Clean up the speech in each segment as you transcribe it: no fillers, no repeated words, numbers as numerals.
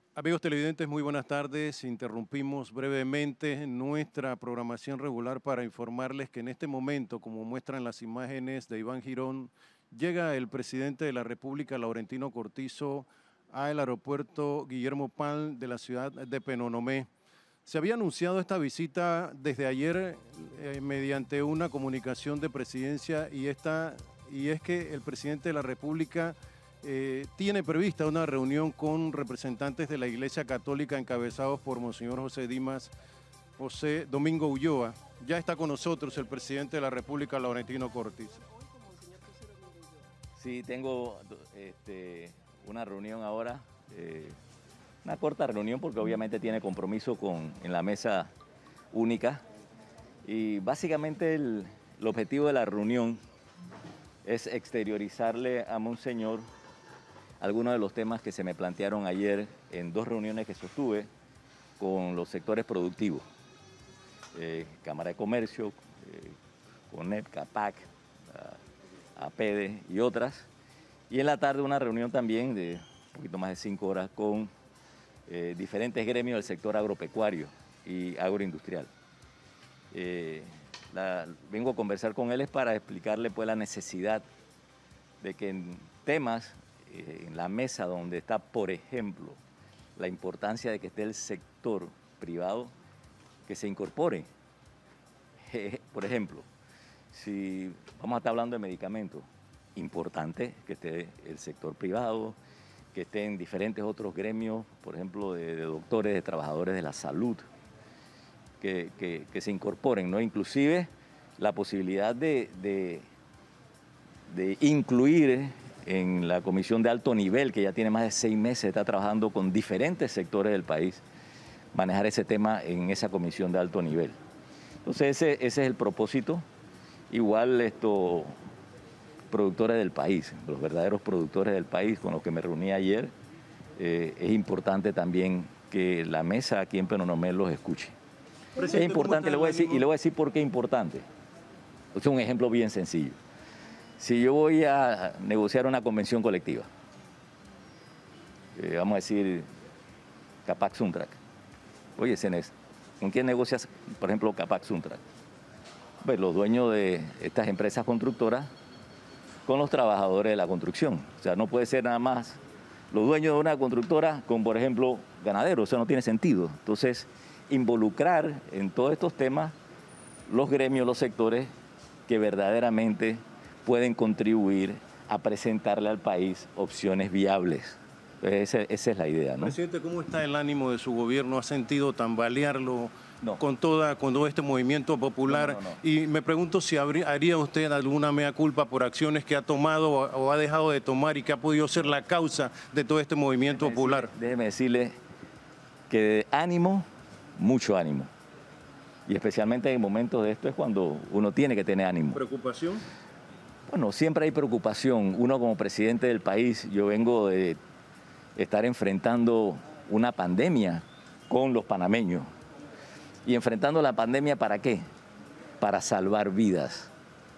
Amigos televidentes, muy buenas tardes. Interrumpimos brevemente nuestra programación regular para informarles que en este momento, como muestran las imágenes de Iván Girón, llega el presidente de la República, Laurentino Cortizo, al aeropuerto Guillermo Pal de la ciudad de Penonomé. Se había anunciado esta visita desde ayer mediante una comunicación de presidencia y es que el presidente de la República tiene prevista una reunión con representantes de la Iglesia Católica encabezados por Monseñor José Dimas, José Domingo Ulloa. Ya está con nosotros el presidente de la República, Laurentino Cortizo. Sí, tengo una reunión ahora, una corta reunión porque obviamente tiene compromiso en la mesa única y básicamente el objetivo de la reunión es exteriorizarle a Monseñor algunos de los temas que se me plantearon ayer en dos reuniones que sostuve con los sectores productivos, Cámara de Comercio, CONEP, CAPAC, APEDE y otras. Y en la tarde una reunión también de un poquito más de 5 horas con diferentes gremios del sector agropecuario y agroindustrial. Vengo a conversar con él para explicarle pues la necesidad de que en temas en la mesa donde está, por ejemplo, la importancia de que esté el sector privado, que se incorpore. Por ejemplo, si vamos a estar hablando de medicamentos, importante que esté el sector privado, que estén diferentes otros gremios, por ejemplo, de doctores, de trabajadores de la salud, que se incorporen, ¿no? Inclusive la posibilidad de incluir en la comisión de alto nivel, que ya tiene más de 6 meses, está trabajando con diferentes sectores del país, manejar ese tema en esa comisión de alto nivel. Entonces ese es el propósito. Igual productores del país, los verdaderos productores del país con los que me reuní ayer, es importante también que la mesa aquí en Penonomé los escuche. Es importante, le voy a decir por qué es importante. Es un ejemplo bien sencillo. Si yo voy a negociar una convención colectiva, vamos a decir Capac Suntrac, oye, Cenes, ¿con quién negocias, por ejemplo, Capac Suntrac? Pues los dueños de estas empresas constructoras con los trabajadores de la construcción. O sea, no puede ser nada más los dueños de una constructora con, por ejemplo, ganaderos. Eso no tiene sentido. Entonces, involucrar en todos estos temas los gremios, los sectores que verdaderamente pueden contribuir a presentarle al país opciones viables. Esa es la idea, ¿no? Presidente, ¿cómo está el ánimo de su gobierno? ¿Ha sentido tambalearlo con todo este movimiento popular? No. Y me pregunto si haría usted alguna mea culpa por acciones que ha tomado o ha dejado de tomar y que ha podido ser la causa de todo este movimiento popular. Déjeme decirle que de ánimo, mucho ánimo. Y especialmente en momentos de esto es cuando uno tiene que tener ánimo. ¿Preocupación? Bueno, siempre hay preocupación. Uno como presidente del país, yo vengo de estar enfrentando una pandemia con los panameños. ¿Y enfrentando la pandemia para qué? Para salvar vidas.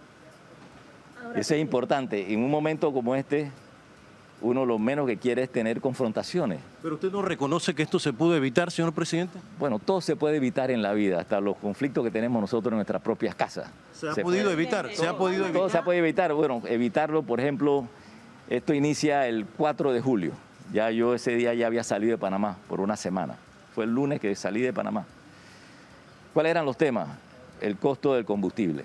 Eso es importante. En un momento como este, uno lo menos que quiere es tener confrontaciones. ¿Pero usted no reconoce que esto se pudo evitar, señor presidente? Bueno, todo se puede evitar en la vida, hasta los conflictos que tenemos nosotros en nuestras propias casas. ¿Se ha podido evitar? Todo se ha podido evitar. Bueno, evitarlo, por ejemplo, esto inicia el 4 de julio. Ya yo ese día ya había salido de Panamá por una semana. Fue el lunes que salí de Panamá. ¿Cuáles eran los temas? El costo del combustible.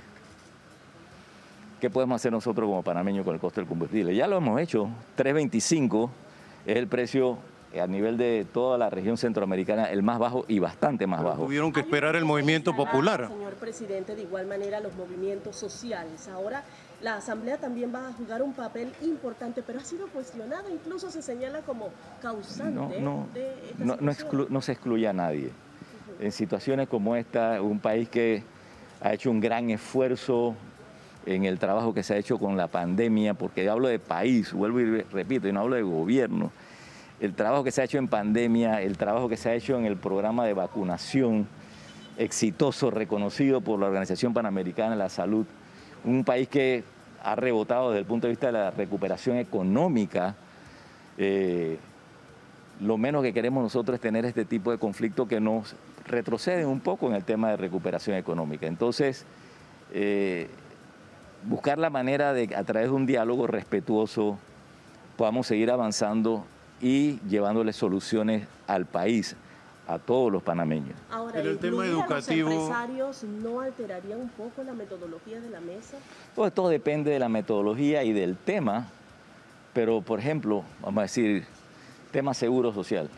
¿Qué podemos hacer nosotros como panameños con el costo del combustible? Ya lo hemos hecho. 3.25 es el precio a nivel de toda la región centroamericana, el más bajo y bastante más bajo. Tuvieron que esperar el movimiento popular. Señor presidente, de igual manera los movimientos sociales. Ahora la Asamblea también va a jugar un papel importante, pero ha sido cuestionada, incluso se señala como causante de esta situación. No se excluye a nadie. En situaciones como esta, un país que ha hecho un gran esfuerzo en el trabajo que se ha hecho con la pandemia, porque yo hablo de país, vuelvo y repito, y no hablo de gobierno. El trabajo que se ha hecho en pandemia, el trabajo que se ha hecho en el programa de vacunación, exitoso, reconocido por la Organización Panamericana de la Salud, un país que ha rebotado desde el punto de vista de la recuperación económica, lo menos que queremos nosotros es tener este tipo de conflicto que nos retroceden un poco en el tema de recuperación económica. Entonces, buscar la manera de, a través de un diálogo respetuoso, podamos seguir avanzando y llevándole soluciones al país, a todos los panameños. Ahora, el tema educativo, ¿los empresarios no alterarían un poco la metodología de la mesa? Pues todo depende de la metodología y del tema, pero por ejemplo, vamos a decir, tema seguro social.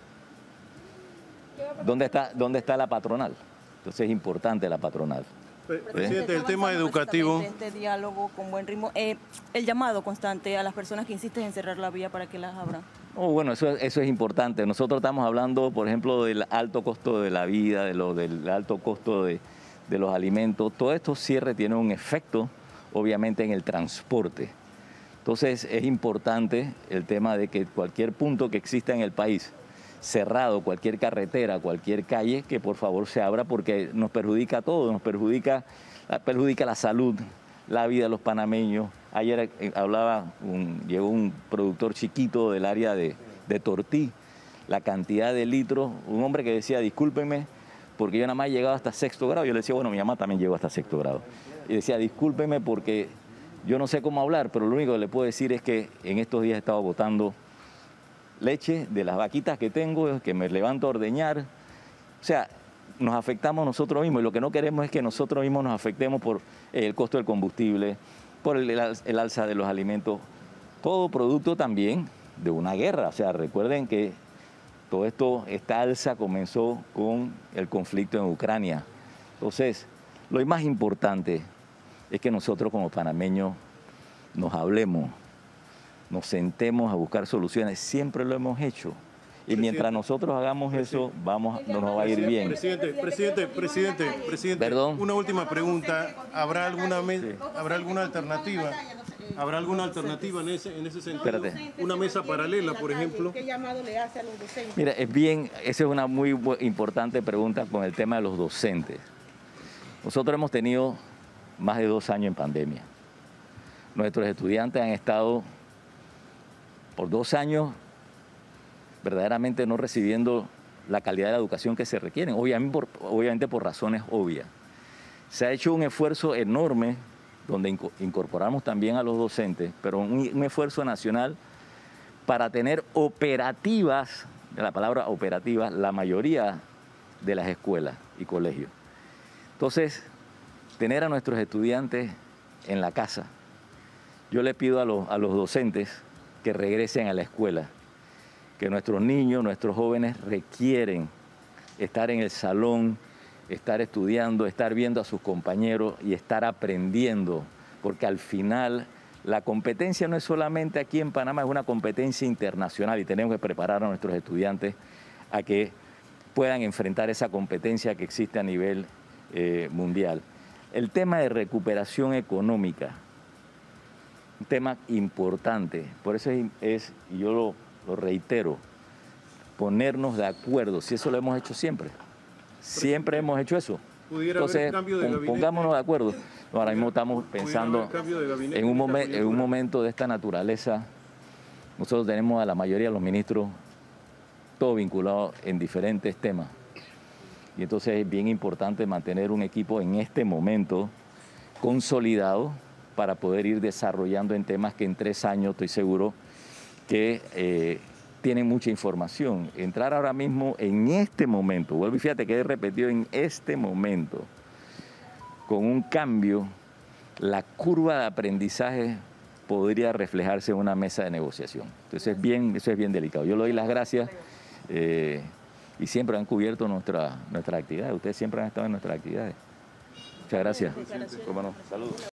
¿Dónde está la patronal? Entonces es importante la patronal. Presidente, el tema educativo. Este diálogo con buen ritmo, el llamado constante a las personas que insisten en cerrar la vía para que las abran. Oh, bueno, eso es importante. Nosotros estamos hablando, por ejemplo, del alto costo de la vida, del alto costo de los alimentos. Todo estos cierres tienen un efecto, obviamente, en el transporte. Entonces, es importante el tema de que cualquier punto que exista en el país, cerrado, cualquier carretera, cualquier calle, que por favor se abra porque nos perjudica a todos, nos perjudica la salud, la vida de los panameños. Ayer llegó un productor chiquito del área de Tortí, la cantidad de litros, un hombre que decía, discúlpenme, porque yo nada más he llegado hasta 6º grado. Yo le decía, bueno, mi mamá también llegó hasta 6º grado. Y decía, discúlpenme porque yo no sé cómo hablar, pero lo único que le puedo decir es que en estos días he estado botando leche de las vaquitas que tengo, que me levanto a ordeñar. O sea, nos afectamos nosotros mismos y lo que no queremos es que nosotros mismos nos afectemos por el costo del combustible, por el alza de los alimentos, todo producto también de una guerra. O sea, recuerden que esta alza comenzó con el conflicto en Ucrania. Entonces, lo más importante es que nosotros como panameños nos hablemos, nos sentemos a buscar soluciones, siempre lo hemos hecho. Y mientras nosotros hagamos eso, nos va a ir bien. Presidente, ¿Perdón? Una última pregunta. ¿Habrá alguna alternativa? ¿Habrá alguna alternativa en ese sentido? Espérate. Una mesa paralela, por ejemplo. ¿Qué llamado le hace a los docentes? Mira, esa es una muy importante pregunta con el tema de los docentes. Nosotros hemos tenido más de 2 años en pandemia. Nuestros estudiantes han estado por 2 años verdaderamente no recibiendo la calidad de la educación que se requiere, obviamente por razones obvias. Se ha hecho un esfuerzo enorme donde incorporamos también a los docentes, pero un esfuerzo nacional para tener operativas, de la palabra operativas, la mayoría de las escuelas y colegios. Entonces, tener a nuestros estudiantes en la casa. Yo le pido a los docentes que regresen a la escuela, que nuestros niños, nuestros jóvenes requieren estar en el salón, estar estudiando, estar viendo a sus compañeros y estar aprendiendo, porque al final la competencia no es solamente aquí en Panamá, es una competencia internacional y tenemos que preparar a nuestros estudiantes a que puedan enfrentar esa competencia que existe a nivel mundial. El tema de recuperación económica, un tema importante, por eso y yo lo reitero, ponernos de acuerdo, si eso lo hemos hecho siempre. Siempre hemos hecho eso. Entonces, pongámonos de acuerdo. Ahora mismo estamos pensando en un momento de esta naturaleza. Nosotros tenemos a la mayoría de los ministros todos vinculados en diferentes temas. Y entonces es bien importante mantener un equipo en este momento consolidado para poder ir desarrollando en temas que en 3 años estoy seguro que tienen mucha información. Entrar ahora mismo en este momento, vuelvo y fíjate que he repetido en este momento, con un cambio, la curva de aprendizaje podría reflejarse en una mesa de negociación. Entonces eso es bien delicado. Yo le doy las gracias y siempre han cubierto nuestra actividad. Ustedes siempre han estado en nuestras actividades. Muchas gracias. Cómo no. Saludos.